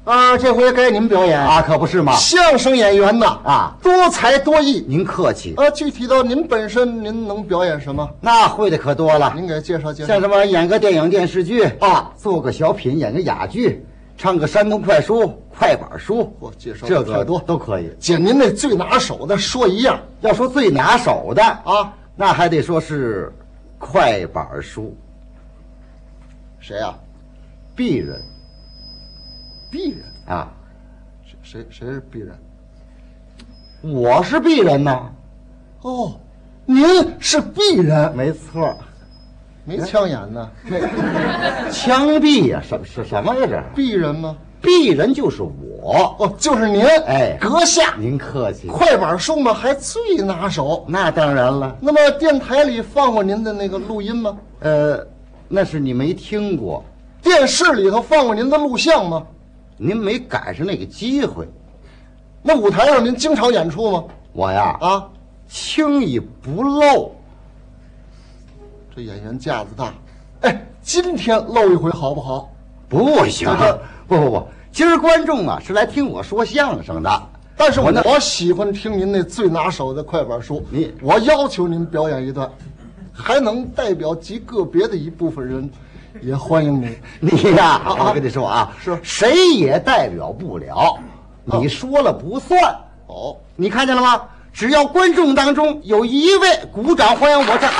啊，这回该你们表演啊，可不是嘛。 相声演员呐， 啊， 多才多艺。 您客气。 具体到您本身，您能表演什么？ 那会的可多了。 您给介绍介绍。 像什么演个电影电视剧啊，做个小品，演个哑剧，唱个山东快书、快板书。 我介绍这个太多都可以。 姐，您那最拿手的说一样。 要说最拿手的啊， 那还得说是快板书。 谁呀？ 鄙人。 鄙人啊。 谁是鄙人？ 我是鄙人呐。 哦，您是鄙人， 没错。 没枪眼呢？ 枪毙呀？什么呀？这鄙人吗？ 鄙人就是我。 哦，就是您。 哎， 阁下， 您客气。 快板书嘛，还最拿手。 那当然了。 那么电台里放过您的那个录音吗？ 那是你没听过。 电视里头放过您的录像吗？ 您没赶上那个机会。 那舞台上您经常演出吗？ 我呀，轻易不露。 这演员架子大。哎，今天露一回好不好？ 不行，不，今儿观众啊是来听我说相声的。 但是我喜欢听您那最拿手的快板书。我要求您表演一段，还能代表极个别的一部分人。也欢迎你。 你呀，我跟你说啊， 是谁也代表不了，你说了不算。 哦， 你看见了吗？只要观众当中有一位鼓掌欢迎我这，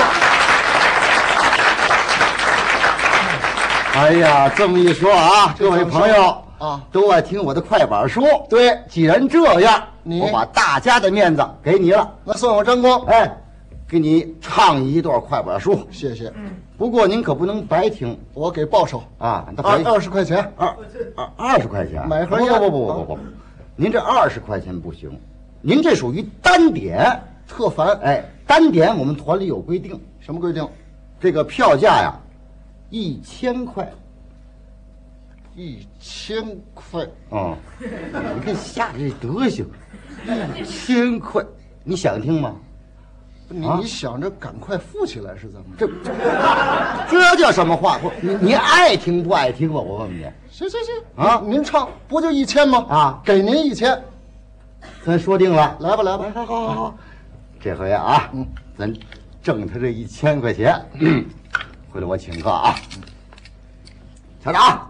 哎呀，这么一说啊，各位朋友啊，都爱听我的快板书。 对， 既然这样， 我把大家的面子给你了， 那算我沾光。 哎，给你唱一段快板书。 谢谢。 不过您可不能白听， 我给报酬啊 ，20块钱 ，20块钱买盒烟。 不，您这20块钱不行，您这属于单点特烦。 哎，单点我们团里有规定。 什么规定？ 这个票价呀，1000块。 1000块。 你看吓这德行，1000块，你想听吗？ 你想着赶快富起来是怎么着？这叫什么话？你爱听不爱听吧？我问问你。 行啊，您唱不就1000吗？ 啊， 给您1000， 咱说定了。 来吧， 好。这回啊，咱挣他这1000块钱。回来我请客啊。瞧着啊。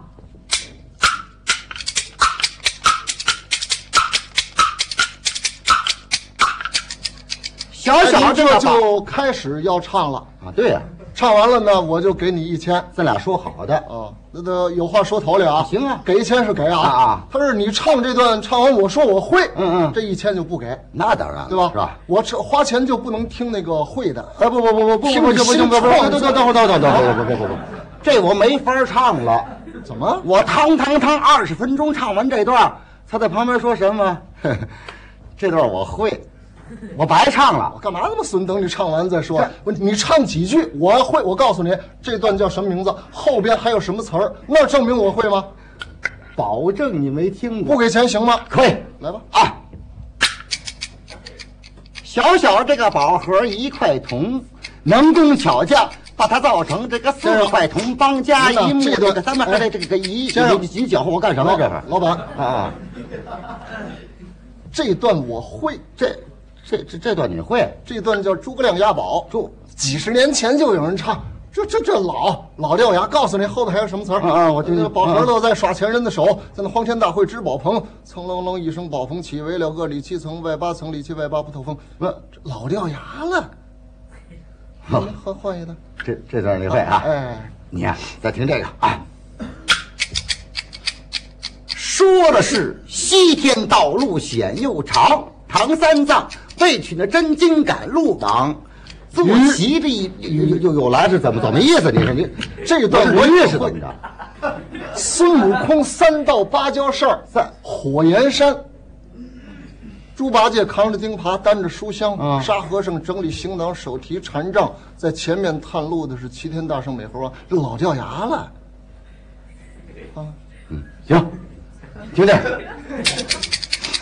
小这就开始要唱了啊！对呀， 唱完了呢，我就给你1000， 咱俩说好的啊。那有话说头了啊。 行啊， 给1000是给啊。他是你唱这段唱完，我说我会，这1000就不给。 那当然， 对吧？ 是吧？ 我花钱就不能听那个会的。 不，听这不行，不，等会儿，这我没法唱了。 怎么？ 我汤20分钟唱完这段，他在旁边说什么？这段我会。我白唱了， 我干嘛那么损？等你唱完再说。你唱几句，我会。我告诉你，这段叫什么名字？后边还有什么词儿？那证明我会吗？ 保证你没听过。 不给钱行吗？ 可以， 来吧。 啊，小这个宝盒1块铜，能工巧匠把它造成这个4块铜，帮加一木这个3块这个你搅和我干什么？这是老板啊， 这段我会。 这段你会？ 这段叫诸葛亮押宝，几十年前就有人唱。这老掉牙。告诉你后边还有什么词儿我听。 宝盒落在耍钱人的手，在那荒天大会知宝棚，蹭楞楞一声宝棚起，围了个里7层外8层，里7外8不透风。老掉牙了。换一段。 这段你会啊？ 哎， 你呀，再听这个啊。说的是西天道路险又长，唐三藏为取那真金赶路网，坐骑着又来是怎么意思？你说你这段我也是怎么着？ 孙悟空3到芭蕉扇在火焰山，猪八戒扛着钉耙，担着书香，沙和尚整理行囊，手提禅杖，在前面探路的是齐天大圣美猴王。这老掉牙了行，听这。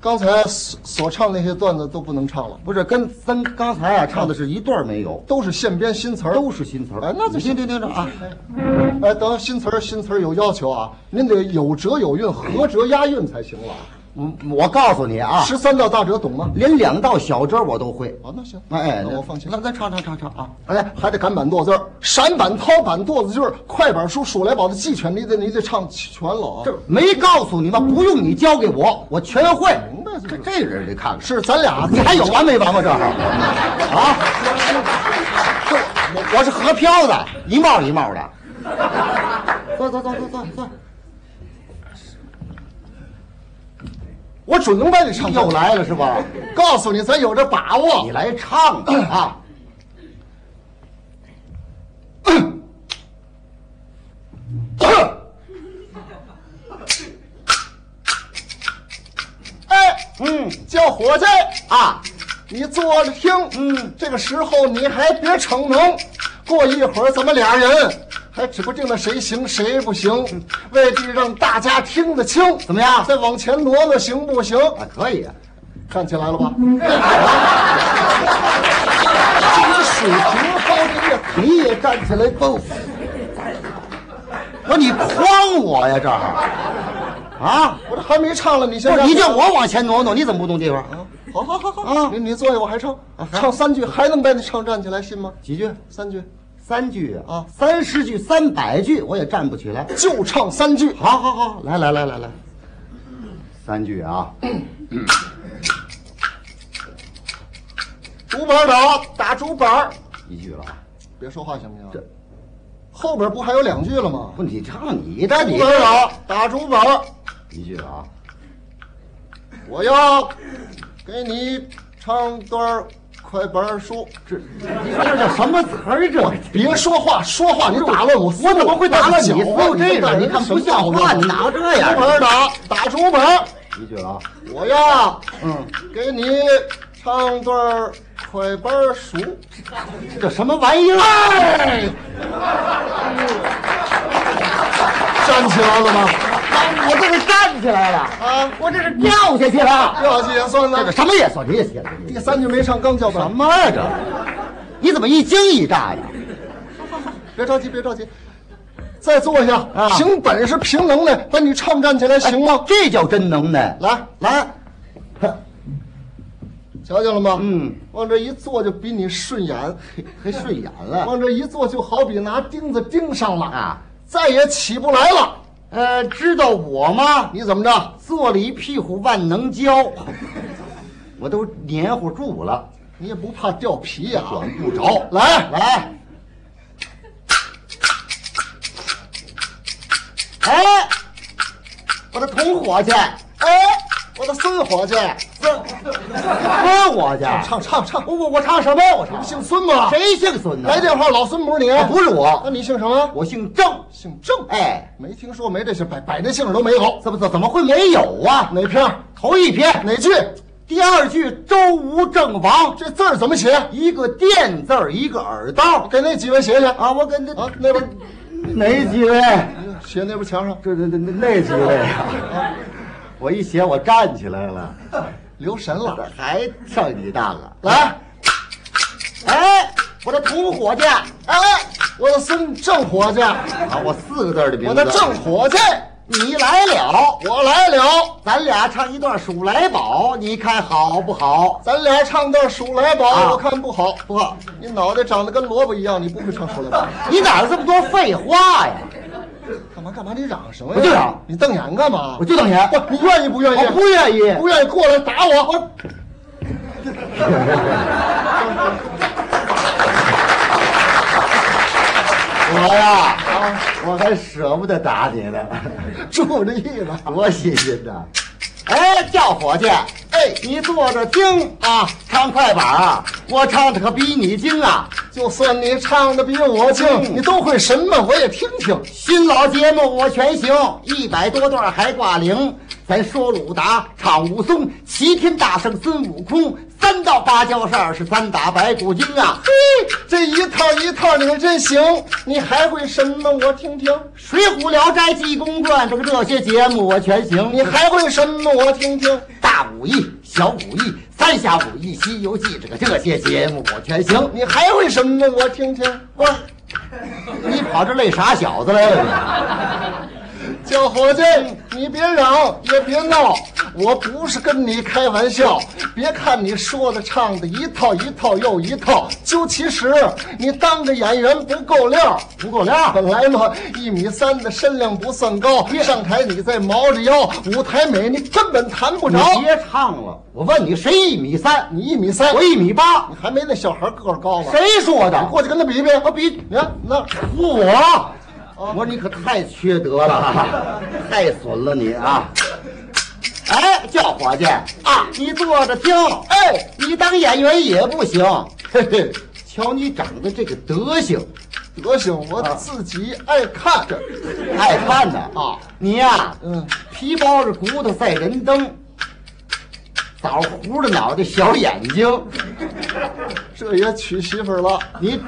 刚才所唱那些段子都不能唱了， 不是跟咱刚才啊唱的是一段没有， 都是现编新词儿， 都是新词儿。 哎，那就听着啊。 哎，等新词儿有要求啊，您得有辙有韵，合辙押韵才行了。 我告诉你啊 ，13道大辙懂吗？ 连2道小辙我都会。 哦，那行， 哎， 那我放心。 那咱唱啊！ 哎，还得赶板剁字儿，闪板、掏板、剁字句儿，快板书、数来宝的记全，你得唱全了啊！ 这没告诉你吗？不用你教给我，我全会。 明白这人得看看， 是咱俩， 你还有完没完吗？这啊，我是河漂的，一帽一帽的。坐。 我准能把你唱又来了是吧？ 告诉你，咱有这把握。 你来唱吧啊！ 哎，叫伙计啊， 你坐着听。这个时候你还别逞能，过一会儿咱们俩人还指不定了谁行谁不行，为的让大家听得清。 怎么样？ 再往前挪挪行不行？ 啊，可以啊。 站起来了吧？这个水平高的你也站起来不？我说你诓我呀这儿啊！ 我这还没唱了，你先不是你叫我往前挪挪，你怎么不动地方啊？ 好啊！你坐下，我还唱，唱3句，还能把你唱站起来，信吗？ 几句 ？3句。 3句啊，30句、300句我也站不起来， 就唱3句。 好，来，3句啊。 竹板打竹板 1句了， 别说话行不行？这后边不还有2句了吗？ 不，你唱你的， 竹板打竹板 1句了啊。 我要给你唱段快板书。 你说这叫什么词儿？这别说话，你打乱我怎么会打乱你？就这个，你看不像话，你哪有这样？ 竹板打竹板 1句了啊。 我要给你唱段快板书。 这什么玩意儿？ 哎，站起来了吗？ 我这是站起来了啊！我这是掉下去了， 掉下去也算呢。 这个什么也算，你也写了。 第3句没唱，刚叫板。 什么呀这？你怎么一惊一乍呀？ 别着急，再坐下啊！凭本事，凭能耐，把你唱站起来行吗？ 这叫真能耐。来， 瞧见了吗？往这一坐就比你顺眼， 还顺眼了。 往这一坐就好比拿钉子钉上了啊，再也起不来了。 知道我吗？ 你怎么着？ 坐了一屁股万能胶，我都黏糊住了。 你也不怕掉皮呀？ 管不着。 来， 哎，我的同伙计， 我的孙伙计， 孙伙计， 唱， 我唱什么？我唱姓孙吗？ 谁姓孙呢？ 来电话，老孙不是你？ 不是我。 那你姓什么？ 我姓郑。 姓郑？ 哎， 没听说，没这姓，百那姓都没有。 怎么会没有啊？ 哪篇？ 头一篇。 哪句？ 第2句周吴郑王。 这字儿怎么写？ 一个垫字儿，一个耳刀。 给那几位写写啊！我跟那边哪几位？ 写那边墙上。 那几位啊！我一写，我站起来了， 留神了， 还上你当啊！ 来， 我的同伙计， 我的孙郑伙计， 我4个字的名字。 我的郑伙计， 你来了， 我来了， 咱俩唱一段《数来宝》，你看好不好？ 咱俩唱段《数来宝》，我看不好，不好。你脑袋长得跟萝卜一样，你不会唱《数来宝》。 你哪有这么多废话呀？ 干嘛？你嚷什么呀？ 我就嚷。 你瞪眼干嘛？ 我就瞪眼。 你愿意不愿意？ 我不愿意。 不愿意过来打我。 我呀，我还舍不得打你呢。 注这意思， 多新鲜呐！叫伙计，你坐着听啊，唱快板啊，我唱的可比你精啊。 就算你唱的比我精，你都会什么？我也听听。 新老节目我全行，100多段还挂零。咱说鲁达，唱武松，齐天大圣孙悟空，3道芭蕉扇，23打白骨精啊！ 嘿，这一套你真行。你还会什么？我听听。 水浒聊斋济公传，这些节目我全行。 你还会什么？我听听。 大武武艺、小武艺、三峡武艺、西游记，这些节目我全行。 你还会什么呢？我听听。 我，你跑这累傻小子来了你？ 小伙计，你别嚷也别闹，我不是跟你开玩笑。别看你说的唱的一套一套又一套，究其实你当个演员不够料， 不够料。 本来嘛1.3米的身量不算高，上台你再毛着腰，舞台美你根本谈不着。 你别唱了，我问你，谁1.3米？ 你1.3米， 我1.8米， 你还没那小孩个儿高呢。 谁说的？ 你过去跟他比比， 我比， 你看那我说你可太缺德了，太损了你啊！哎，叫伙计啊，你坐着听。哎，你当演员也不行。嘿嘿，瞧你长得这个德行， 我自己爱看， 爱看的啊。你呀，皮包着骨头赛人灯，枣糊着脑袋小眼睛， 这也娶媳妇了。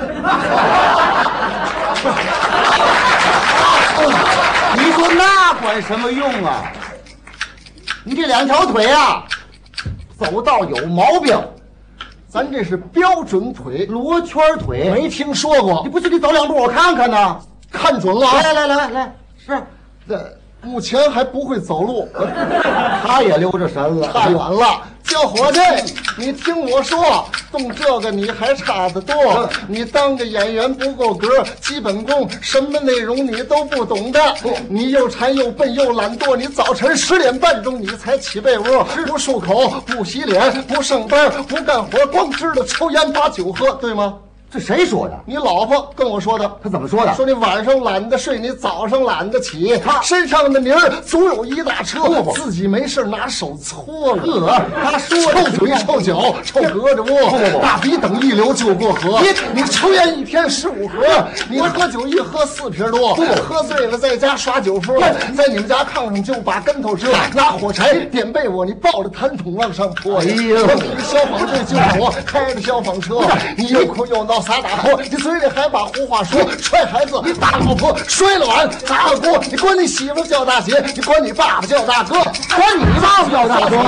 你说那管什么用啊？你这2条腿啊，走道有毛病。 咱这是标准腿， 罗圈腿， 没听说过。 你不信你走2步我看看呢。 看准了啊！ 来，是， 目前还不会走路， 他也溜着神了， 差远了。小伙计，你听我说，动这个你还差得多。你当个演员不够格，基本功什么内容你都不懂的。你又馋又笨又懒惰，你早晨10点半钟你才起被窝，不漱口，不洗脸，不上班，不干活，光知道抽烟把酒喝，对吗？ 这谁说的？ 你老婆跟我说的。 他怎么说的？ 说你晚上懒得睡，你早上懒得起，身上的泥儿足有一大车，自己没事拿手搓了。他说臭嘴臭脚臭胳肢窝，大鼻等一流就过河。你抽烟1天15盒，你喝酒一喝4瓶多，喝醉了在家耍酒疯，在你们家炕上就把跟头支，拿火柴点被窝，你抱着痰桶往上泼。哎呀，消防队救火，开着消防车，你又哭又闹。撒大泼，你嘴里还把胡话说，踹孩子，打老婆，摔了碗，砸了锅，你管你媳妇叫大姐，你管你爸爸叫大哥，管你爸爸叫大哥。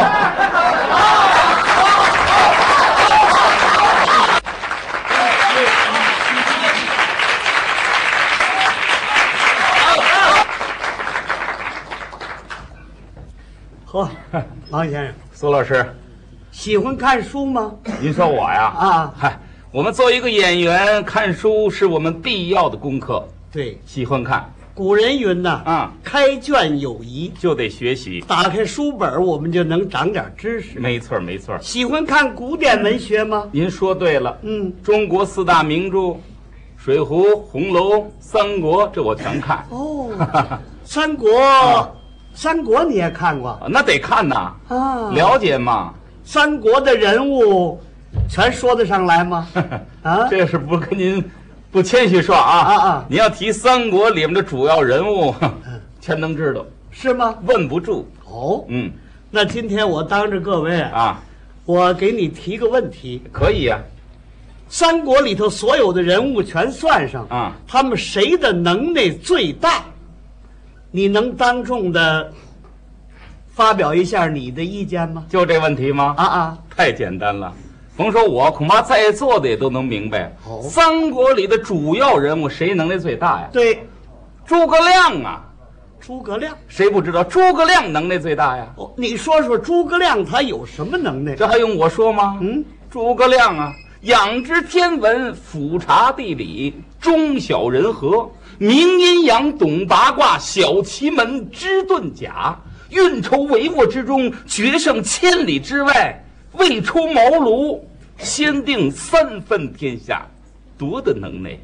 呵，王先生， 苏老师， 喜欢看书吗？ 您说我呀？ 啊， 嗨。我们做一个演员，看书是我们必要的功课。 对， 喜欢看。 古人云呐，开卷有益， 就得学习。 打开书本，我们就能长点知识。 没错，没错。 喜欢看古典文学吗？ 您说对了。中国4大名著，《水浒》《红楼》《三国》，这我全看。 哦，三国，三国你也看过？ 那得看呐。 啊， 了解嘛。 三国的人物。全说得上来吗？啊， 这是不跟您不谦虚说啊！您要提三国里面的主要人物，全能知道， 是吗？ 问不住。 哦，那今天我当着各位我给你提个问题。 可以呀。 三国里头所有的人物全算上他们谁的能耐最大？你能当众的发表一下你的意见吗？ 就这问题吗？太简单了。甭说我，恐怕在座的也都能明白。三国里的主要人物谁能耐最大呀？ 对， 诸葛亮啊。 诸葛亮， 谁不知道诸葛亮能耐最大呀？ 你说说诸葛亮他有什么能耐？ 这还用我说吗？诸葛亮啊，仰知天文，俯察地理，忠晓人和，明阴阳，懂八卦，晓奇门，知遁甲，运筹帷幄之中，决胜千里之外。未出茅庐，先定3分天下，多大能耐！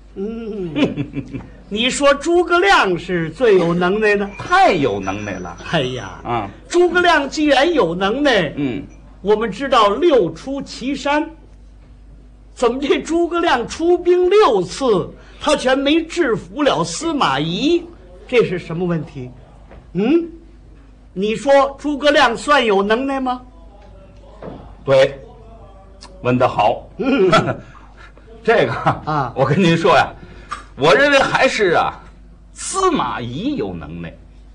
你说诸葛亮是最有能耐的， 太有能耐了。 哎呀，诸葛亮既然有能耐，我们知道6出祁山，怎么这诸葛亮出兵6次，他全没制服了司马懿，这是什么问题？你说诸葛亮算有能耐吗？ 对，问得好。这个我跟您说呀，我认为还是司马懿有能耐。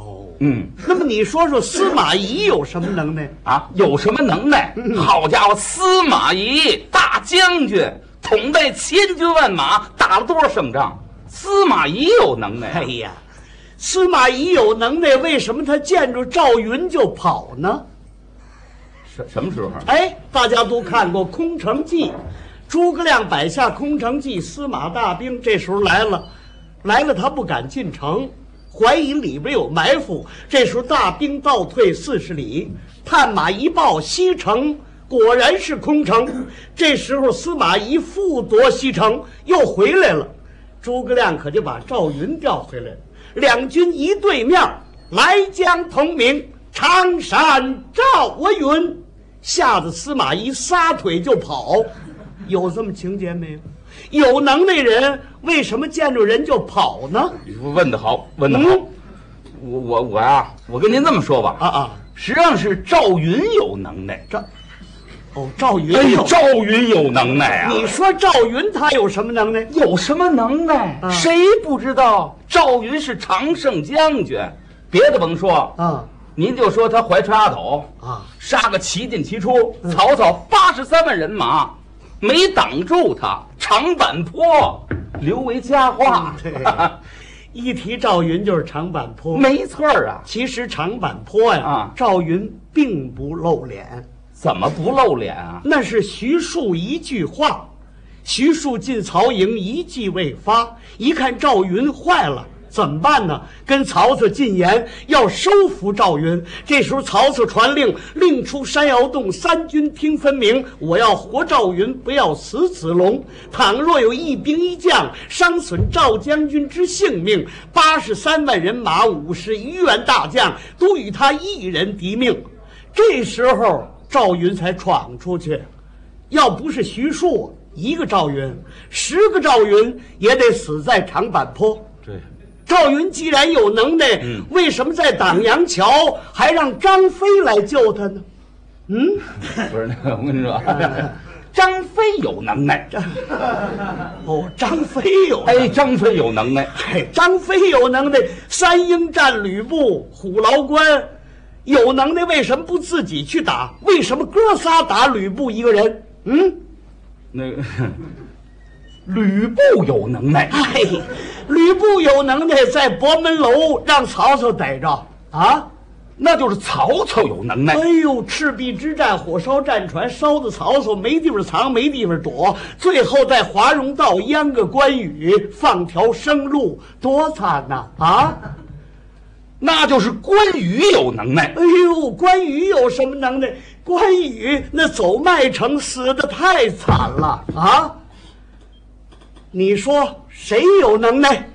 哦，那么你说说司马懿有什么能耐啊？有什么能耐？好家伙，司马懿大将军，统带千军万马，打了多少胜仗？司马懿有能耐。 哎呀，司马懿有能耐，为什么他见着赵云就跑呢？ 什么时候？ 哎，大家都看过《空城计》，诸葛亮摆下空城计，司马大兵这时候来了，他不敢进城，怀疑里边有埋伏。这时候大兵倒退40里，探马一报，西城果然是空城。这时候司马懿复夺西城，又回来了。诸葛亮可就把赵云调回来了，两军一对面，来将同名，常山赵我云，吓得司马懿撒腿就跑。有这么情节没有？有能耐人为什么见着人就跑呢？ 问得好，问得好。我呀，我跟您这么说吧，实际上是赵云有能耐。 赵云有， 赵云有能耐啊！ 你说赵云他有什么能耐？ 有什么能耐？谁不知道赵云是常胜将军？别的甭说您就说他怀揣阿斗杀个齐进齐出，曹操83万人马没挡住他，长坂坡留为佳话。 一提赵云就是长坂坡， 没错啊。 其实长坂坡呀，赵云并不露脸。 怎么不露脸啊？ 那是徐庶一句话。徐庶进曹营一计未发，一看赵云坏了，怎么办呢？跟曹操进言要收服赵云。这时候曹操传令，令出山摇洞，三军听分明，我要活赵云，不要死子龙。倘若有一兵一将伤损赵将军之性命，83万人马，50余员大将，都与他一人敌命。这时候赵云才闯出去。要不是徐庶一个赵云，10个赵云也得死在长坂坡。 对， 赵云既然有能耐，为什么在党阳桥还让张飞来救他呢？ 不是，我跟你说，张飞有能耐。 张飞有， 张飞有能耐。 张飞有能耐，三英战吕布，虎牢关。有能耐为什么不自己去打？为什么哥仨打吕布一个人？ 那个吕布有能耐。 吕布有能耐，在博门楼让曹操逮着啊， 那就是曹操有能耐。 赤壁之战，火烧战船，烧的曹操没地方藏，没地方躲，最后在华容道阉个关羽，放条生路，多惨呐！ 那就是关羽有能耐。 关羽有什么能耐？关羽那走麦城死得太惨了你说谁有能耐？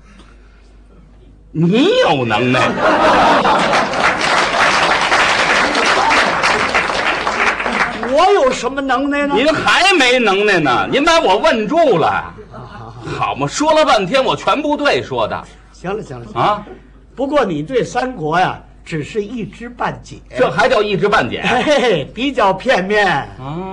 你有能耐。 我有什么能耐呢？ 您还没能耐呢，您把我问住了。好嘛，说了半天我全不对说的。 行了不过你对三国呀只是一知半解。 这还叫一知半解？ 比较片面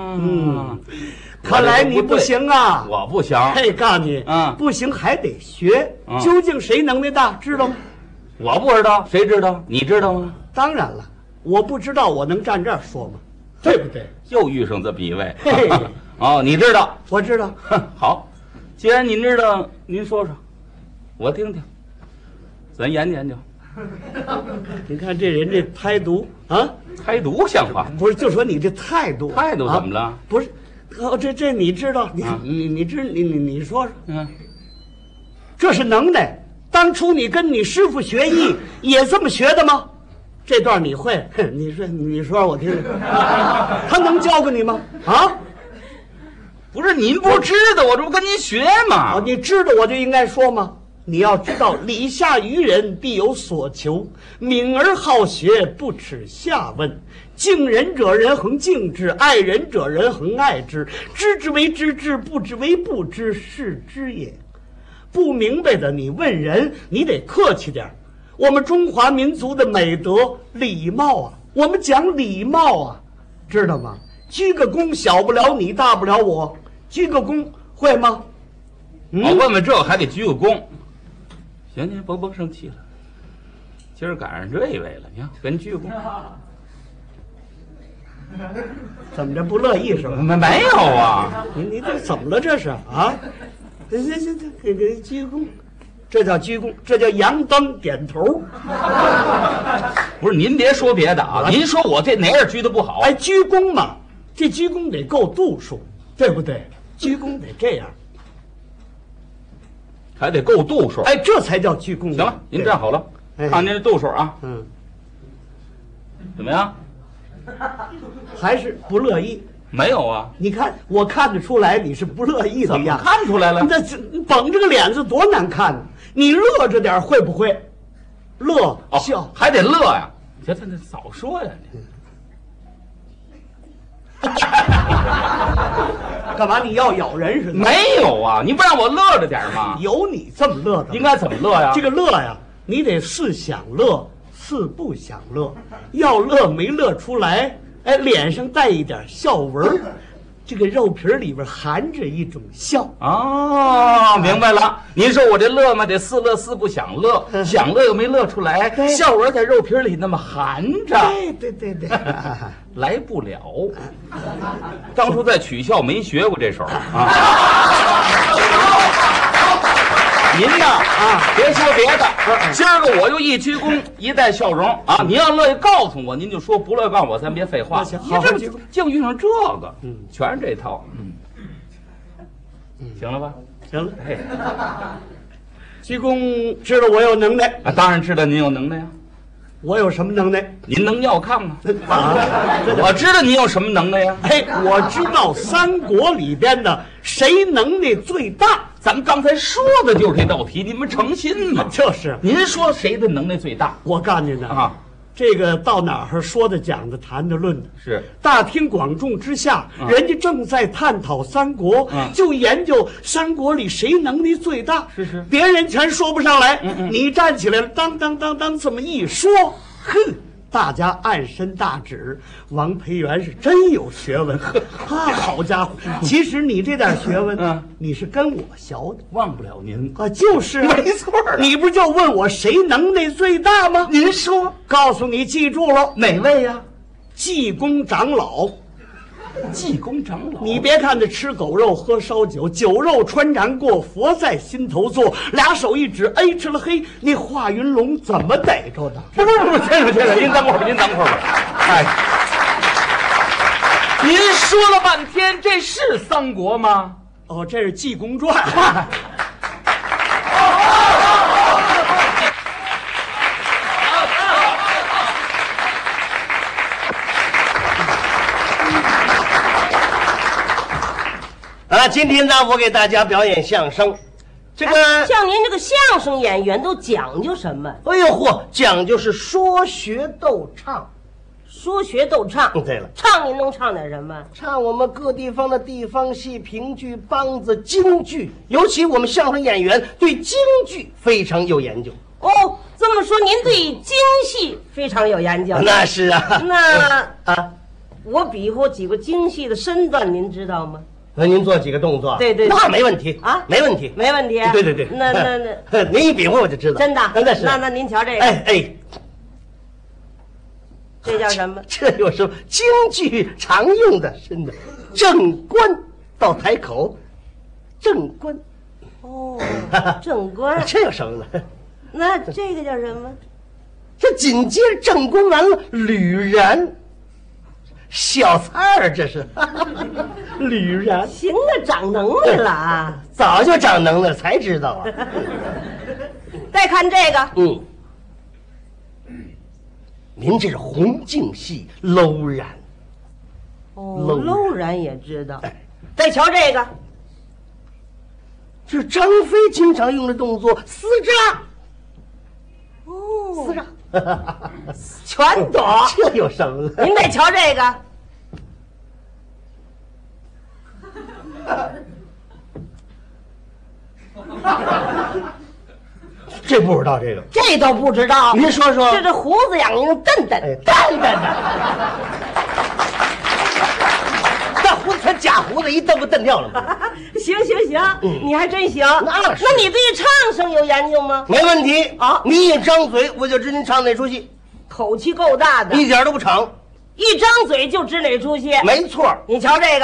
看来你不行啊。 我不行。 告诉你不行还得学。究竟谁能耐大知道吗？ 我不知道，谁知道？你知道吗？ 当然了，我不知道我能站这儿说吗？对不对？ 又遇上这比位。你知道？ 我知道。 好，既然您知道，您说说，我听听，咱研究研究。 你看这人这态度态度像话？ 不是，就说你这态度怎么了？ 不是，这你知道？你说说。这是能耐。当初你跟你师傅学艺也这么学的吗？这段你会？你说我听听。他能教给你吗？ 不是，您不知道，我这不跟您学吗？ 你知道我就应该说吗？你要知道，礼下于人必有所求，敏而好学，不耻下问。敬人者人恒敬之，爱人者人恒爱之。知之为知之，不知为不知，是知也。不明白的，你问人，你得客气点。我们中华民族的美德，礼貌我们讲礼貌知道吗？鞠个躬，小不了你，大不了我，鞠个躬会吗？ 我问问这还得鞠个躬。行，甭生气了。 今儿赶上这一位了，你看跟鞠躬。 怎么着不乐意是吧？ 没有啊， 你这怎么了这是啊？这给鞠躬，这叫鞠躬，这叫扬灯点头。 不是您别说别的啊，您说我这哪样鞠的不好？ 哎，鞠躬嘛，这鞠躬得够度数，对不对？鞠躬得这样， 还得够度数。 哎，这才叫鞠躬。 行了，您站好了，看您这度数啊，怎么样？ 还是不乐意？ 没有啊， 你看，我看得出来你是不乐意的样子。 看出来了？ 那绷着个脸子多难看呢！你乐着点会不会？乐笑还得乐呀！这早说呀！ 干嘛你要咬人似的？ 没有啊，你不让我乐着点吗？ 有你这么乐的？ 应该怎么乐呀？ 这个乐呀，你得似想乐，似不想乐。要乐没乐出来，哎，脸上带一点笑纹，这个肉皮里边含着一种笑。 哦，明白了。您说我这乐嘛，得似乐似不想乐，想乐又没乐出来，笑纹在肉皮里那么含着。 对， 来不了。当初在曲校没学过这手啊。您呢别说别的，今儿个我就一鞠躬，一带笑容啊！您要乐意告诉我，您就说；不乐意告诉我，咱别废话。 行， 好，净遇上这个，全是这套，行了吧？ 行了，嘿，鞠躬知道我有能耐啊，当然知道您有能耐呀。 我有什么能耐？ 您能尿炕吗？ 我知道您有什么能耐呀？ 哎，我知道三国里边的谁能耐最大。 咱们刚才说的就是这道题，你们诚心吗？ 就是， 您说谁的能耐最大？ 我告诉你呢啊， 这个到哪儿说的、讲的、谈的、论的， 是大庭广众之下，人家正在探讨三国，就研究三国里谁能力最大。 是， 别人全说不上来，你站起来了，当这么一说，哼。大家暗伸大指，王培元是真有学问，好家伙！其实你这点学问，你是跟我学的， 忘不了您啊，就是没错。 你不就问我谁能耐最大吗？ 您说， 告诉你，记住了， 哪位呀？ 济公长老。 济公长老， 你别看他吃狗肉喝烧酒，酒肉穿肠过，佛在心头坐，俩手一指，哎，吃了黑，那华云龙怎么逮着的？ 不，先生，您等会儿吧，哎，您说了半天，这是三国吗？ 哦，这是《济公传》。今天呢，我给大家表演相声。这个像您这个相声演员都讲究什么？ 哎呦嚯，讲究是说学逗唱。 说学逗唱。 对了， 唱您能唱点什么？ 唱我们各地方的地方戏、评剧、梆子、京剧，尤其我们相声演员对京剧非常有研究。 哦，这么说您对京戏非常有研究？ 那是啊。 那我比划几个京戏的身段，您知道吗？ 您做几个动作？ 对， 那没问题啊， 没问题。对。那您一比划我就知道。 真的？ 那是。 那您瞧这个。 哎， 这叫什么？ 这有什么京剧常用的身段？正官到台口，正官。 哦，正官。 这有什么呢？ 那这个叫什么？ 这紧接着正官完了，吕然。小菜儿，这是吕然。 行了，长能耐了啊！ 早就长能耐了，才知道啊。 再看这个， 您这是红净戏，搂然。 哦，搂然也知道。再瞧这个， 这是张飞经常用的动作，撕扎。 哦， 撕扎。 全懂， 这有什么呢？ 您再瞧这个， 这不知道这个， 这都不知道。 您说说， 这胡子痒痒瞪瞪， 瞪瞪的，那胡子全夹大胡子一蹬不蹬掉了吗？ 行，你还真行。 那是。 那你对唱声有研究吗？ 没问题啊！ 你一张嘴，我就知您唱哪出戏， 口气够大的， 一点都不长。 一张嘴就知哪出戏。 没错。 你瞧这个，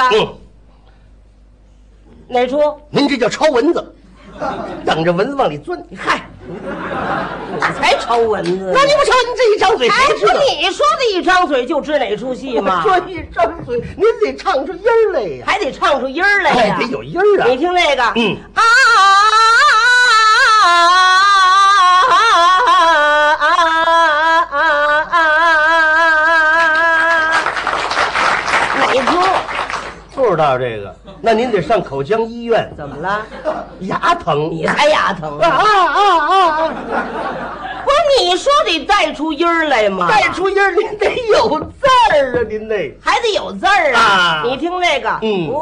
哪出？ 您这叫抄蚊子，等着蚊子往里钻。 嗨，你才抄蚊子。 那你不瞧您这一张嘴， 哎， 谁知道？ 你说的一张嘴就知哪出戏吗？ 说一张嘴，您得唱出音儿来呀， 还得唱出音儿来呀， 得有音儿啊。 你听那个，哪出？ 不知道这个，那您得上口腔医院。 怎么了？ 牙疼？ 你还牙疼啊！ 不是你说得带出音儿来吗？ 带出音儿，您得有字儿啊，您得还得有字儿啊。你听那个，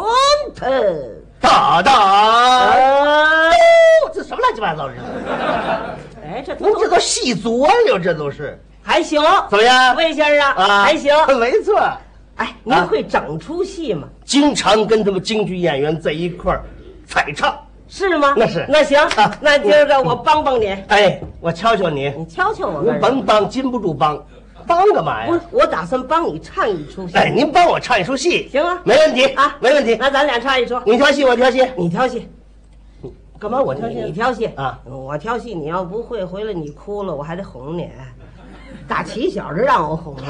哒哒，这什么乱七八糟的？ 哎，这您这都细琢磨，这都是还行。 怎么样， 魏先生？还行， 没错。 哎，您会整出戏吗？ 经常跟他们京剧演员在一块儿采唱。 是吗？ 那是。 那行，那今儿个我帮帮你。 哎，我敲敲你。 你敲敲我。 我甭帮，禁不住帮，帮干嘛呀？ 不是，我打算帮你唱一出戏。 哎，您帮我唱一出戏， 行啊， 没问题啊， 没问题。 那咱俩唱一出， 你挑戏，我挑戏。 你挑戏。 干嘛？我挑戏？ 你挑戏啊？ 我挑戏，你要不会，回来你哭了，我还得哄你。打起小就让我哄了。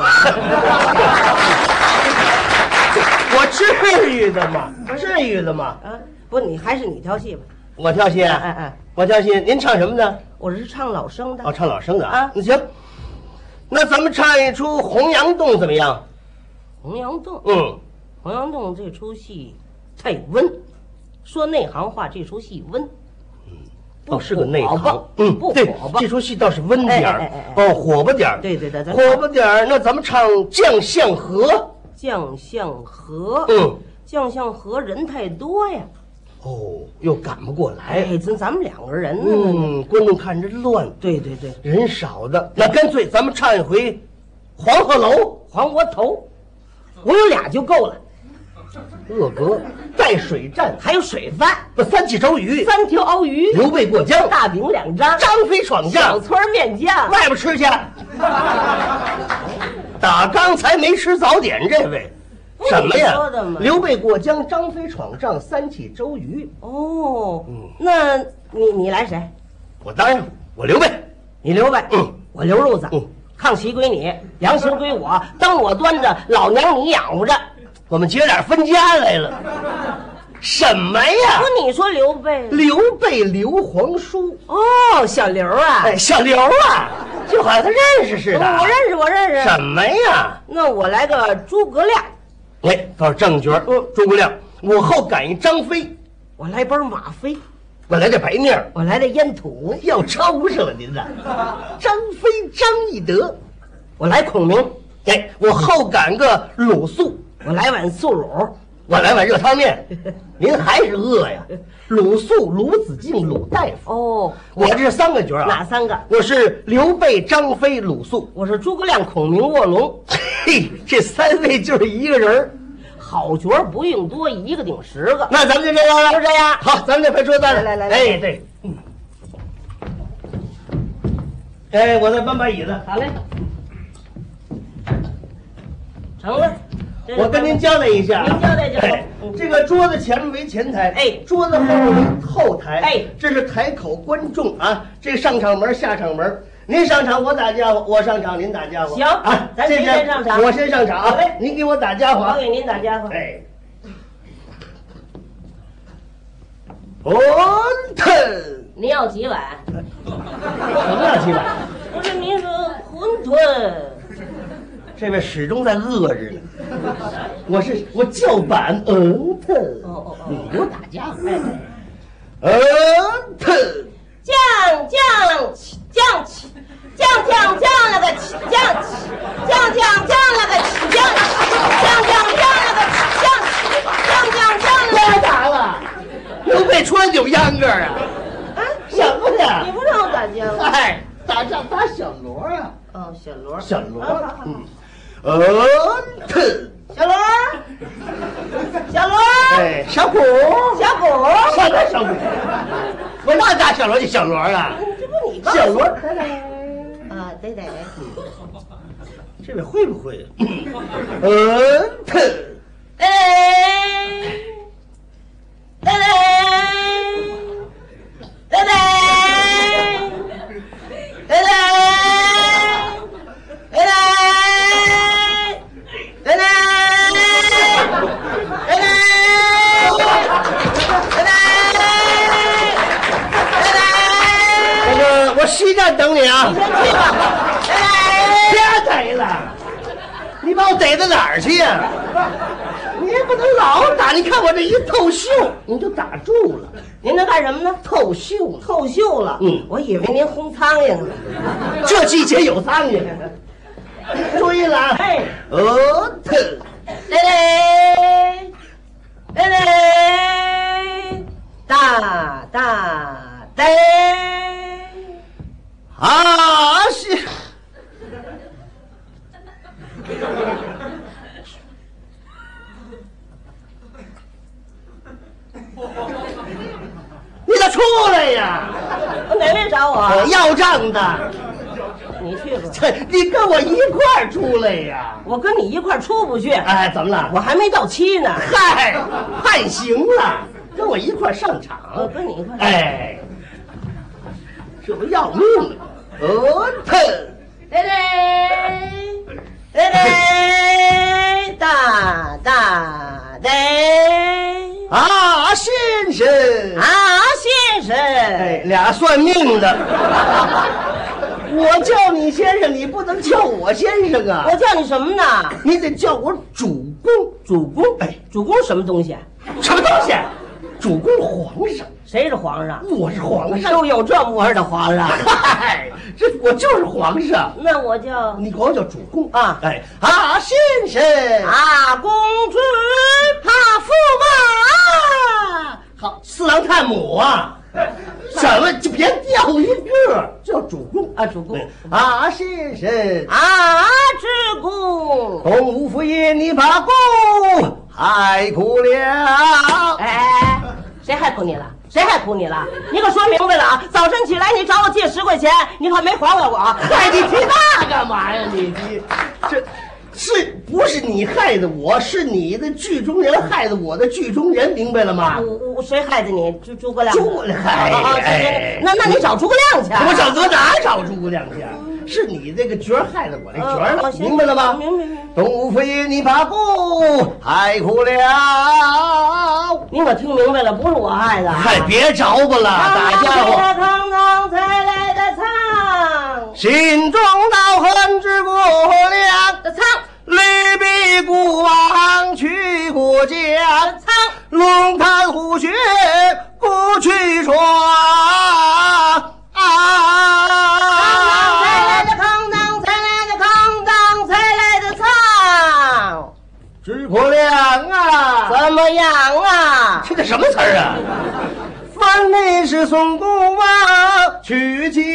我至于的吗？至于的吗？ 啊，不，你还是你挑戏吧。 我挑戏。 哎， 我挑戏。您唱什么呢？ 我是唱老生的。 哦，唱老生的啊。 那行，那咱们唱一出《洪阳洞》怎么样？ 洪阳洞。洪阳洞这出戏太温，说内行话，这出戏温。 哦，是个内行。 不对， 火爆。 这出戏倒是温点儿。 哦， 火爆点儿。 对， 火爆点儿。那咱们唱《将相和》。 将相和。将相和人太多呀。 哦，又赶不过来。 哎，咱们两个人呢。 观众看着乱。 对， 人少的，那干脆咱们唱一回黄鹤楼、 黄窝头，我有俩就够了。 鄂阁、带水战， 还有水饭， 三起周瑜、 3条鳌鱼， 刘备过江， 大饼2张， 张飞闯将， 小村面酱， 外边吃去。打刚才没吃早点，这位什么呀？刘备过江，张飞闯帐，三起周瑜。 哦，那你来谁？ 我当然我刘备， 你刘备，我刘路子，炕席归你，粮食归我，灯我端着，老娘你养活着。 我们姐俩分家来了。什么呀？ 不，你说刘备？ 刘皇叔。 哦，小刘啊！ 哎，小刘啊，就好像他认识似的。 我认识。 什么呀？ 那我来个诸葛亮。 哎，倒是正角。诸葛亮。我后赶一张飞。 我来本马飞。 我来这白面。 我来这烟土。 要抄上了您的。张飞、张翼德。 我来孔明。 哎，我后赶个鲁肃。 我来碗素卤。 我来碗热汤面。您还是饿呀？鲁肃、鲁子敬、鲁大夫。 哦， 我这是3个角啊。 哪3个？ 我是刘备、张飞、鲁肃。 我是诸葛亮、孔明、卧龙。 嘿，这3位就是一个人。 好角不用多，1个顶10个。 那咱们就这样了， 就这样。 好，咱们这排桌子。 来。 哎，对。哎，我再搬把椅子。 好嘞。成了。 我跟您交代一下， 您交代就好。 这个桌子前面为前台， 哎， 桌子后面为后台， 哎， 这是台口观众啊，这上场门下场门，您上场我打家伙，我上场您打家伙。 行啊， 咱谁先上场？ 我先上场。 好嘞， 您给我打家伙。 我给您打家伙。 哎，腾， 您要几碗？ 什么要几碗？ 不是您说馄饨。 这位始终在饿着呢。我叫板，腾。你给我打家伙。腾。 酱了个起酱， 别打了，刘备穿有秧歌啊！ 啊， 什么呀？ 你不让我打架吗？ 哎，打架打小锣啊！ 哦，小锣。 腾。 小罗，小罗， 哎，小谷， 小谷， 什么小谷？我哪大小罗就小罗啊？ 这不你告诉小罗啊，对， 这位会不会？我西站等你啊！ 你先去吧。 别逮了，你把我逮到哪儿去呀？你也不能老打，你看我这一透袖，你就打住了。 您这干什么呢？ 透袖， 透袖了。我以为您轰苍蝇呢。 这季节有苍蝇。注意了， 哎，哒哒哒， 啊是。你咋出来呀？ 哪位找我？ 要账的， 你去吧。 你跟我一块儿出来呀？ 我跟你一块儿出不去。 哎，怎么了？ 我还没到期呢。 嗨，判刑了，跟我一块儿上场。 我跟你一块儿。 哎，这不要命了吗？ 哒哒哒。 啊，先生， 啊，先生， 哎，俩算命的。我叫你先生，你不能叫我先生啊！ 我叫你什么呢？ 你得叫我主公。 主公， 哎， 主公什么东西？ 什么东西？主公皇上。 谁是皇上？ 我是皇上。 都有这模样的皇上。 嗨，这我就是皇上。 那我叫你管我叫主公啊。 哎啊，先生啊，公主怕驸马。 好，四郎探母啊。什么就别掉一个，叫主公啊，主公啊，先生啊，主公， 东吴府爷你把公害苦了。 哎，谁害苦你了？谁害苦你了？你可说明白了啊！早晨起来你找我借10块钱，你可没还我。 嗨，你提那干嘛呀？你这是不是你害的我？是你的剧中人害的我的剧中人，明白了吗？ 我谁害的你？诸葛亮。诸葛亮， 哎， 那你找诸葛亮去。 我找哪找诸葛亮去？是你这个角害的我这角了，明白了吗？ 明白。 东吴府爷你把公害苦了。 你可听明白了，不是我害的。 嗨，别着吧了，大家伙。 堂堂才来的唱， 心中恼恨之过量的唱。 吕壁孤王去过江，龙潭虎穴不去闯。 康当才来的唱， 知破亮啊， 怎么样啊？ 这什么词儿啊？分明是宋公王去见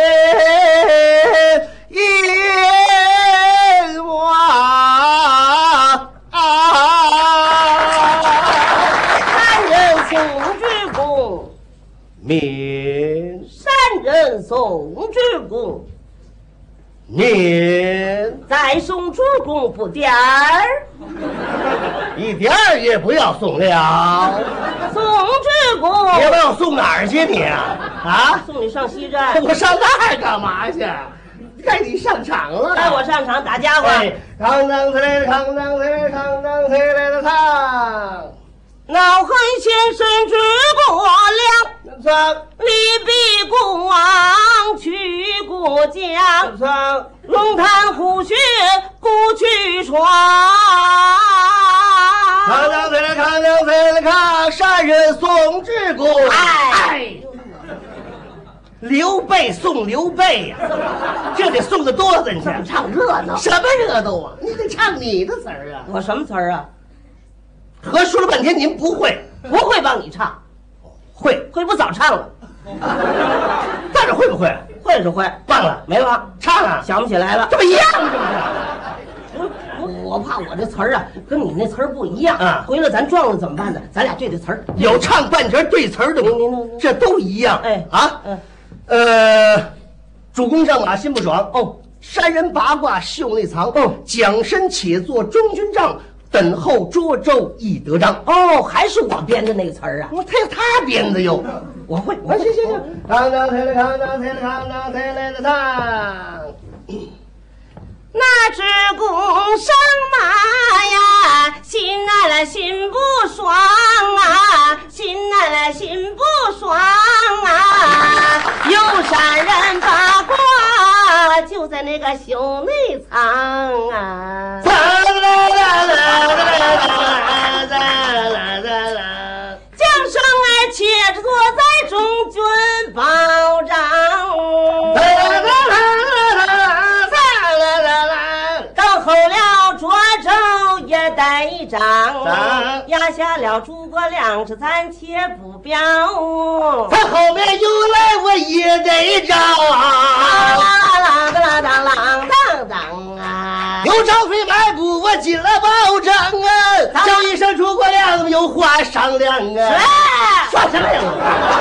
燕王。 三人宋之公， 免三人宋之公， 免再送主公不点儿， 一点儿也不要送了。 宋之公， 你把我送哪儿去你啊？ 送你上西站。 我上那儿干嘛去？该你上场了。 该我上场打家伙。 康当才来的康当才来的康当才来的唱。 恼恨先生之过量，李壁孤王去过江，龙潭虎穴不去闯。 康当才来康当才来康，善人宋之公。哎，刘备送刘备呀，这得送得多咱去。 唱热闹？ 什么热闹啊？你得唱你的词儿啊。 我什么词儿啊？ 和说了半天您不会， 不会帮你唱，会不早唱了。 大着会不会？ 会是会， 忘了没忘， 唱啊， 想不起来了。 这不一样吗？ 我怕我这词儿啊跟你那词儿不一样啊， 回来咱撞了怎么办呢？咱俩对对词儿， 有唱半截对词儿的，这都一样。 哎啊，主公上马心不爽哦， 山人八卦袖内藏。 哦， 蒋身且作中军帐，等候涿州易得章。 哦，还是我编的那个词儿啊？ 他编的哟， 我会， 行。扛当抬了扛当抬了扛当抬来了唱。 那只公上马呀，心爱了心不爽啊，心爱了心不爽啊，有山人八卦就在那个袖内藏啊。将生儿且坐在中军保障。后了涿州也带一张，压下了诸葛亮，这暂且不表。 他后面又来我也得招啷当啷当当啊！ 有张飞迈步，我进了保障啊！叫一声诸葛亮，有话商量啊！说什么呀？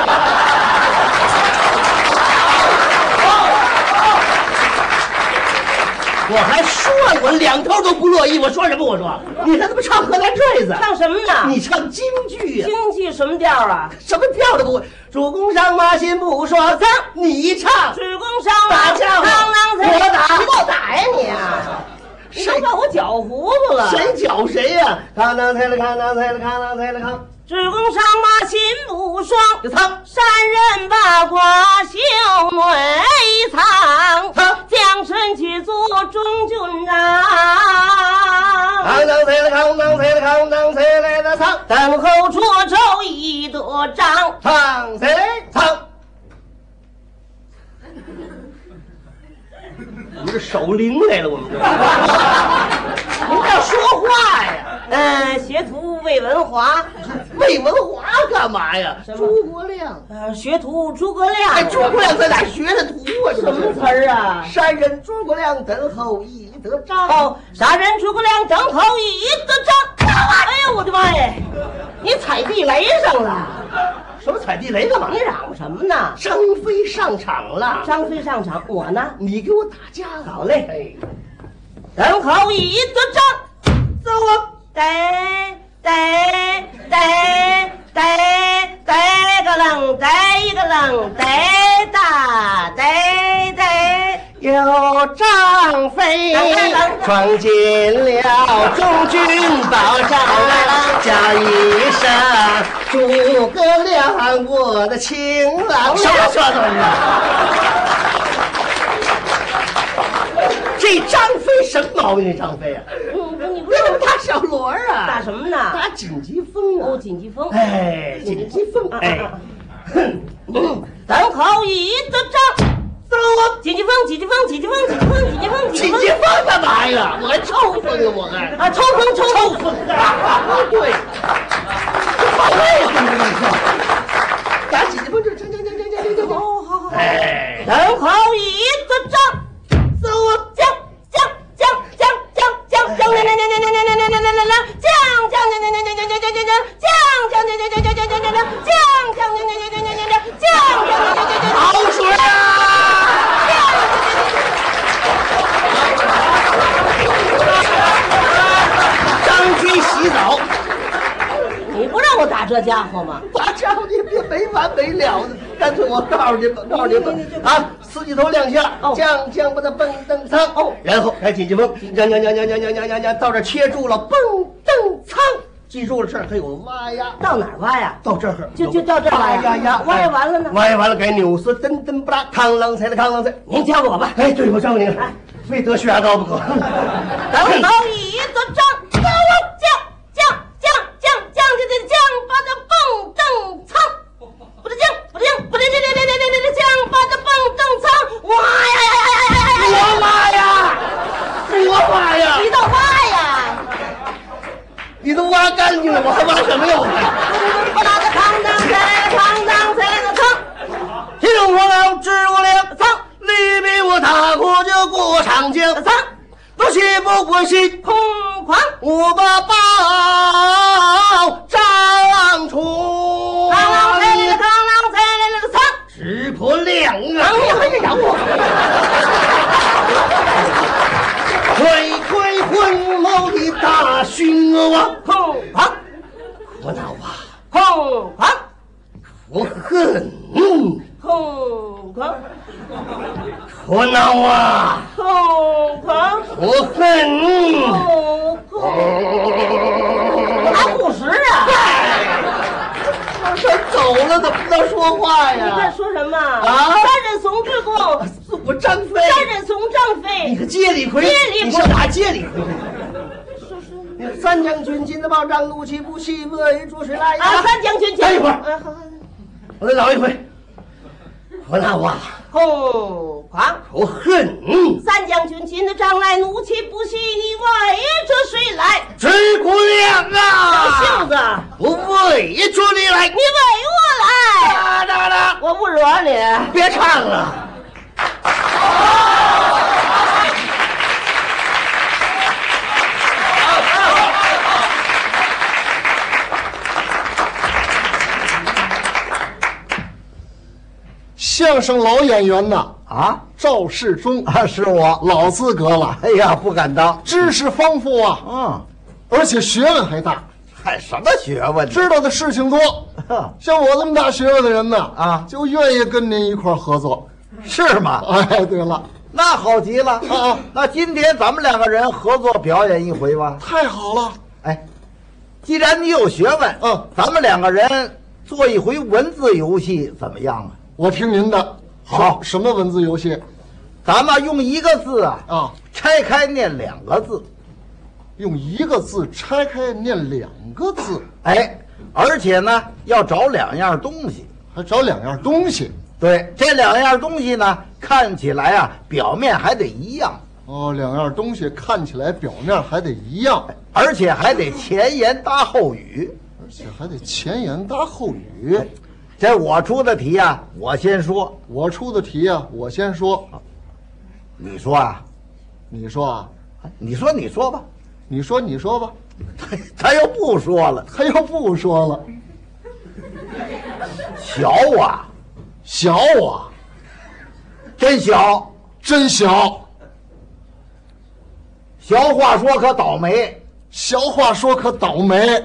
我还说了，我两头都不乐意。我说什么？我说你还他妈唱荷兰坠子？ 唱什么呢？ 你唱京剧呀？ 京剧什么调啊？ 什么调都不会。主公上马心不说脏，你唱。 主公上马家伙， 我打，你给我打呀你啊！ 谁都把我搅糊涂了？ 谁搅谁呀？扛当抬了扛当抬了扛当抬了扛。 主公上马心不爽， 就藏山人八卦袖内藏，将身去做中军帐。 扛当抬了扛当抬了扛当抬来了藏， 等候涿州易得章。 藏谁藏？你这守灵来了，我们这。您这说话呀？ 学徒魏文华。 魏文华干嘛呀？诸葛亮。 学徒诸葛亮。 哎，诸葛亮在哪学的徒啊？ 什么词儿啊？ 山人诸葛亮等候易得章。 哦，杀人诸葛亮等候易得章。哎呀，我的妈呀！你踩地雷上了。 什么踩地雷干嘛？ 你嚷什么呢？ 张飞上场了。 张飞上场，我呢？ 你给我打架。 好嘞。等候易得章，走啊！逮个愣，逮一个愣，逮大逮。 有张飞闯进了中军保障，叫一声诸葛亮，我的情郎。什么说的？这张飞什么毛病？这张飞啊， 你不为什么打小锣啊？ 打什么呢？ 打紧急风啊！ 哦，紧急风。 哎，紧急风。哎， 等候易得章。走啊！紧急风干嘛呀？我还抽风啊！我还抽风啊！对，这放位置呢，你说打紧急风就讲。 哦，好。 哎， 等候易得章，走啊！将。 好水啊！张飞洗澡， 你不让我打这家伙吗？ 打家伙你别没完没了的，干脆我告诉你们啊，四季头亮相，将把它蹦蹬仓，然后开紧急风，将，到这切住了，蹦蹬仓。记住了，这儿还有挖呀， 到哪儿挖呀？ 到这儿就到这儿挖呀。挖完了呢？ 挖完了该扭丝，噔不拉，扛啷菜。 您教我吧。 哎，对，我教你。非得血压高不可。 等候易得章，走啊！将，把它蹦蹬仓，不得将，把它蹦蹬仓，挖呀！你倒挖呀！ 你都挖干净了，我还挖什么呀？我还不拉的扛当才的仓， 听我老知我两仓，你比我大过就过长江仓，不气不过心， 空狂， 我把宝张出， 螳螂踩了螳螂踩了那个苍， 直破两你啊！ 还是咬我。 快快混毛的大勋王， 空狂， 我恼啊！ 空狂， 我恨， 空狂， 我恼啊！ 空狂， 我恨， 空狂，还护食啊？ 他走了怎么能说话你在呀？ 说什么啊三人怂之功， 我张飞， 三人怂张飞。 你个接李逵， 接李逵你上哪接李逵？三将军擒得报张怒气不息，恶语逐水来呀！ 啊，三将军， 等一会儿好， 我再老一回。我恼啊！ 空狂， 我恨， 三将军擒得张来，怒气不息，你为着谁来？ 诸葛亮啊！ 小子， 我为着你来， 你为我来， 哒哒哒！ 我不惹你。 别唱了。 相声老演员呐， 啊赵世忠啊，是我。 老资格了， 哎呀，不敢当。 知识丰富啊， 嗯， 而且学问还大， 还什么学问呢？ 知道的事情多。像我这么大学问的人呢， 啊就愿意跟您一块儿合作。 是吗？ 哎，对了， 那好极了啊！ 那今天咱们两个人合作表演一回吧。 太好了， 哎，既然你有学问，咱们两个人做一回文字游戏怎么样啊？ 我听您的。 好， 什么文字游戏？ 咱们用一个字啊， 拆开念两个字， 用一个字拆开念两个字。 哎，而且呢要找两样东西， 还找两样东西。 对，这两样东西呢看起来啊表面还得一样。 哦，两样东西看起来表面还得一样， 而且还得前言搭后语， 而且还得前言搭后语。 这我出的题啊，我先说； 我出的题啊，我先说。 你说啊， 你说啊， 你说吧。 你说吧。 他又不说了， 他又不说了。 小啊， 小啊， 真小， 真小。 小话说可倒霉， 小话说可倒霉。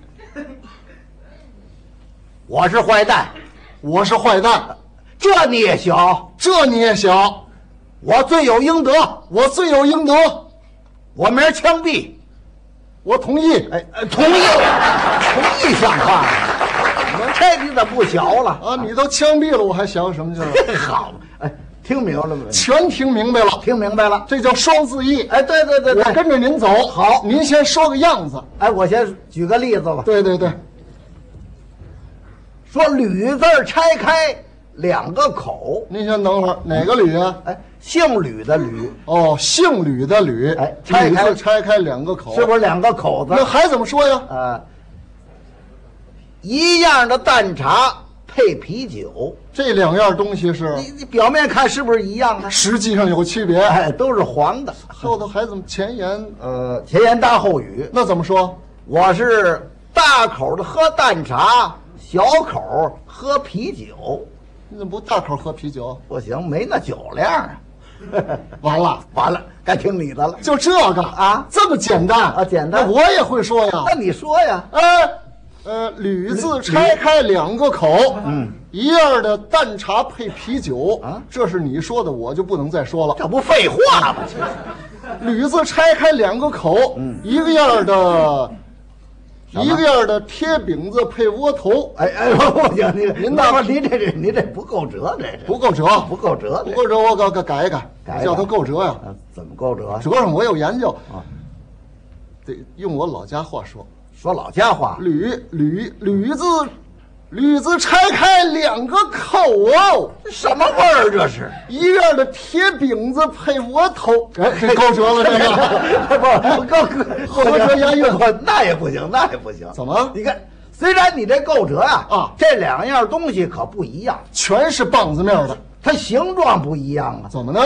我是坏蛋， 我是坏蛋， 这你也小， 这你也小。 我罪有应得， 我罪有应得。 我明儿枪毙， 我同意。 哎，同意像话吗？这你怎么不小了啊？你都枪毙了，我还想什么去了？ 好，哎，听明白了没？ 全听明白了， 听明白了， 这叫双字义。 哎，对， 我跟着您走。 好， 您先说个样子。 哎，我先举个例子吧。 对， 说吕字拆开两个口。 您先等会儿，哪个吕啊？ 哎，姓吕的吕。 哦，姓吕的吕。 哎， 吕字拆开两个口， 是不是两个口子？ 那还怎么说呀？ 一样的淡茶配啤酒， 这两样东西是你表面看是不是一样的？ 实际上有区别。 哎，都是黄的。 后头还怎么前言？ 前言搭后语。 那怎么说？ 我是大口的喝淡茶，小口喝啤酒。 你怎么不大口喝啤酒？ 不行，没那酒量啊。 完了， 该听你的了。 就这个啊， 这么简单啊，简单。 那我也会说呀。 那你说呀？ 吕字拆开两个口，一样的淡茶配啤酒啊，这是你说的，我就不能再说了。 这不废话吗？ 吕字拆开两个口，一个样的贴饼子配窝头。 哎，不行，您这不够折， 不够折，我改一改，叫它够折呀。 怎么够折？ 折上我有研究啊，得用我老家话说。 说老家话， 吕字拆开两个口哦， 什么味儿这是？ 一样的贴饼子配窝头，哎，这够折了这个， 不够合辙押韵， 那也不行。 怎么？ 你看，虽然你这够折呀，这两样东西可不一样， 全是棒子面的， 它形状不一样啊。 怎么呢？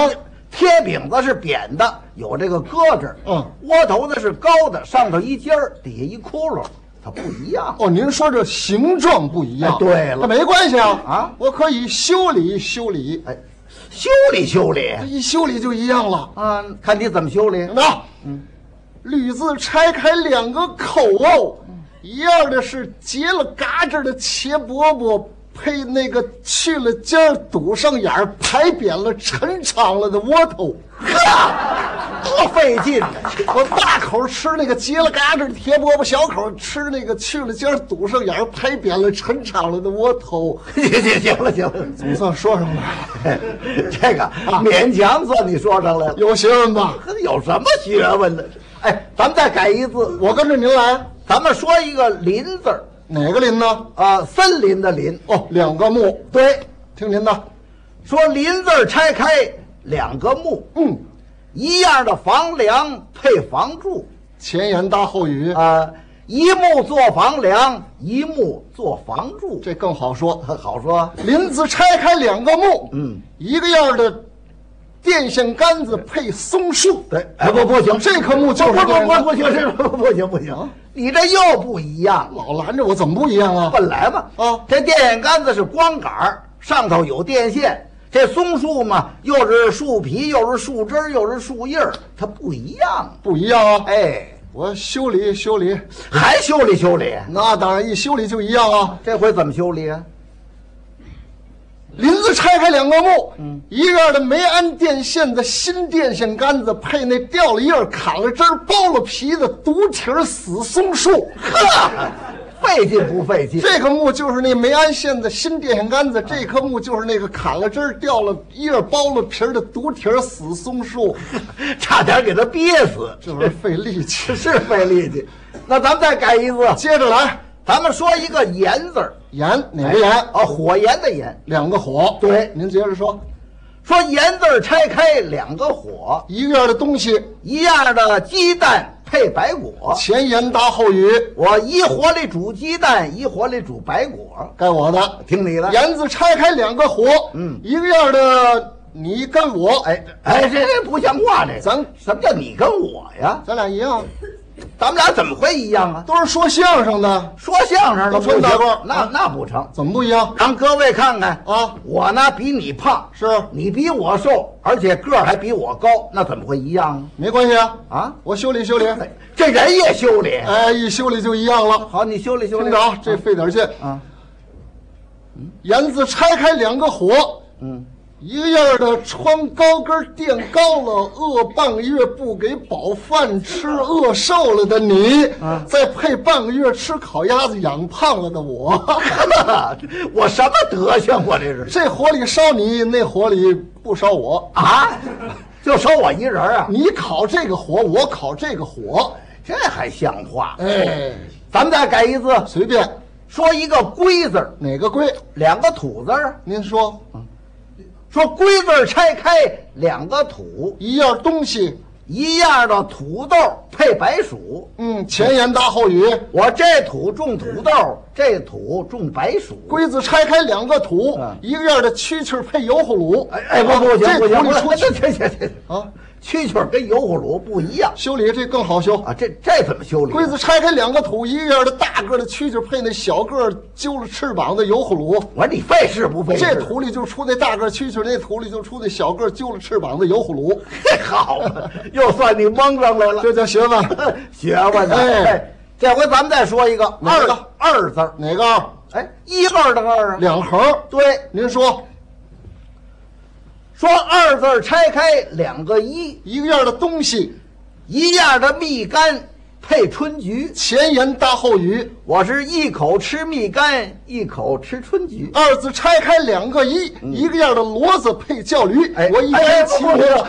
贴饼子是扁的，有这个搁着，窝头呢是高的，上头一尖儿，底下一窟窿，它不一样。 哦，您说这形状不一样？ 对了， 那没关系啊， 啊， 我可以修理修理。 哎，修理修理， 这一修理就一样了啊！看你怎么修理。 那，吕字拆开2个口，一样的是结了嘎吱的茄饽饽。配那个去了尖儿、堵上眼儿、排扁了、抻长了的窝头， 多费劲！ 我大口吃那个结了嘎吱的铁饽饽，小口吃那个去了尖儿、堵上眼儿、排扁了、抻长了的窝头。 行了， 总算说上来了。 这个勉强算你说上来了， 有学问吧？ 有什么学问呢？哎，咱们再改一字， 我跟着您来。 咱们说一个“林”字儿。 哪个林呢？ 啊，森林的林。 哦，2个木。 对， 听您的。 说“林”字拆开2个木，一样的房梁配房柱， 前言搭后语啊，一木做房梁，一木做房柱， 这更好说。 好说。 林子拆开2个木，一个样的电线杆子配松树。 对，哎，不行， 这棵木就是不行，这不行。你这又不一样， 老拦着我，怎么不一样啊？ 本来嘛，这电线杆子是光杆儿，上头有电线。这松树嘛，又是树皮，又是树枝，又是树叶儿，它不一样， 不一样啊！ 哎， 我修理修理， 还修理修理， 那当然一修理就一样啊！ 这回怎么修理啊？ 林子拆开2个木，一个样的没安电线的新电线杆子，配那掉了叶、砍了枝、剥了皮的独体死松树。 呵，费劲不费劲？ 这棵木就是那没安线的新电线杆子，这棵木就是那个砍了枝、掉了叶、剥了皮的独体死松树， 差点给它憋死。 这玩意儿费力气， 是费力气。那咱们再改一字， 接着来。 咱们说一个“炎”字儿， 炎哪个炎？ 啊，火焰的炎 ，2个火。 对， 您接着说。 说“炎”字儿拆开2个火， 一个样的东西， 一样的鸡蛋配白果。 前言搭后语， 我一火里煮鸡蛋，一火里煮白果。 该我的， 听你的。 炎字拆开2个火，一个样的你跟我， 哎，这不像话，这咱什么叫你跟我呀？ 咱俩一样。 咱们俩怎么会一样啊？ 都是说相声的， 说相声的穿大褂， 那不成。 怎么不一样？ 让各位看看啊， 我呢比你胖， 是你比我瘦，而且个儿还比我高，那怎么会一样啊？ 没关系啊， 啊， 我修理修理， 这人也修理， 哎，一修理就一样了。 好，你修理修理。 听着啊，这费点劲啊。炎字拆开2个火，一个样的穿高跟垫高了，饿半个月不给饱饭吃，饿瘦了的你，再配半个月吃烤鸭子养胖了的我， 我什么德行？我这是这火里烧你，那火里不烧我啊，就烧我一人啊！ 你烤这个火，我烤这个火， 这还像话？ 哎， 咱们再改一字， 随便说一个“龟”字儿， 哪个龟 ？2个土字儿。 您说， 说“龟”字儿拆开2个土， 一样东西， 一样的土豆配白薯。 前言搭后语， 我这土种土豆，这土种白薯。 龟子拆开2个土，一个样的蛐蛐配油葫芦。 哎，不行， 这土里出去啊！蛐蛐跟油葫芦不一样， 修理这更好修啊！这怎么修理？ 龟子拆开2个土，一个样的大个的蛐蛐配那小个揪了翅膀的油葫芦。 我说你费事不费事？ 这土里就出那大个蛐蛐，那土里就出那小个揪了翅膀的油葫芦。 好嘛，又算你蒙上来了， 这叫学问， 学问呢。哎，这回咱们再说一个二字， 哪个二？ 哎，一二的二啊 ，2横。 对， 您说。 说2字拆开2个一， 一个样的东西， 一样的蜜柑配春菊。 前言搭后语， 我是一口吃蜜柑，一口吃春菊。 2字拆开2个一，一个样的骡子配叫驴。我一天骑骡子，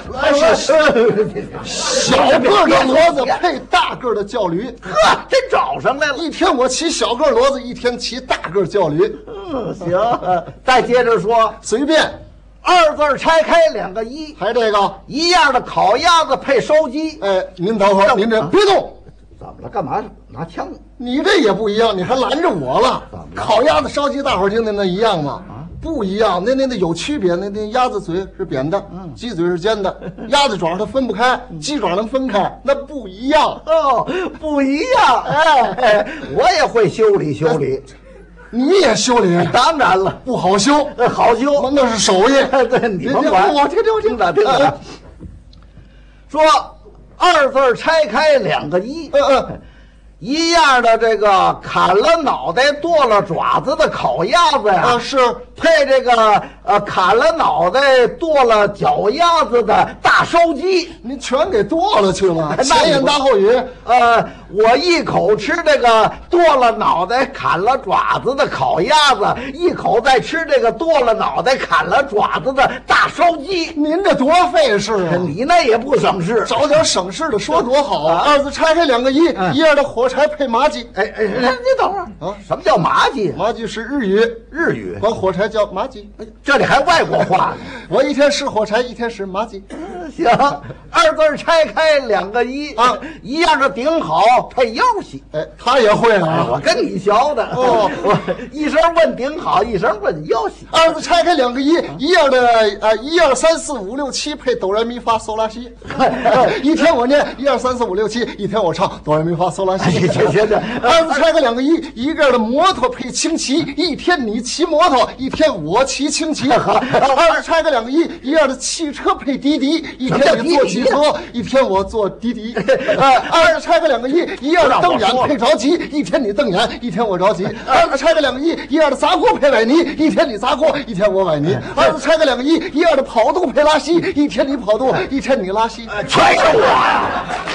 小个的骡子配大个的叫驴。 呵，真找上来了！ 一天我骑小个骡子，一天骑大个叫驴。 行，再接着说， 随便。 2字拆开2个一， 还这个一样的烤鸭子配烧鸡。 哎，您等会儿，您这别动， 怎么了？干嘛拿枪？ 你这也不一样，你还拦着我了。烤鸭子、烧鸡，大伙儿听听那一样吗？啊， 不一样，那有区别。那鸭子嘴是扁的，鸡嘴是尖的。鸭子爪它分不开，鸡爪能分开，那不一样。 哦，不一样。哎，我也会修理修理。 你也修理？ 当然了， 不好修， 好修， 那是手艺。 对，你甭管。我听着。说二字拆开两个一。一样的这个砍了脑袋剁了爪子的烤鸭子呀， 是配这个砍了脑袋剁了脚丫子的大烧鸡， 您全给剁了去了。前言大后语， 我一口吃这个剁了脑袋砍了爪子的烤鸭子，一口再吃这个剁了脑袋砍了爪子的大烧鸡。 您这多费事啊！ 你那也不省事， 找点省事的说多好啊！二字拆开两个一，一样的火柴配麻鸡。 哎，你等会儿啊！什么叫麻鸡？ 麻鸡是日语，管火柴叫麻鸡。 这里还外国话呢。 我一天使火柴，一天使麻鸡。 行，二字拆开两个一啊，一样的顶好配腰细。 哎，他也会啊！ 我跟你学的哦。我一声问顶好，一声问腰细。 二字拆开两个一，一样的1 2 3 4 5 6 7配哆来咪发嗦拉西。一天我念1 2 3 4 5 6 7，一天我唱哆来咪发嗦拉西。 行。 二字拆开两个一，一个的摩托配轻骑，一天你骑摩托，一天我骑轻骑。二字拆开两个一，一样的汽车配滴滴，一天你坐汽车，一天我坐滴滴。二字拆开两个一，一样的瞪眼配着急，一天你瞪眼，一天我着急。二字拆开两个一，一样的砸锅配崴泥，一天你砸锅，一天我崴泥。二字拆开两个一，一样的跑肚配拉稀，一天你跑肚，一天你拉稀。 全是我呀！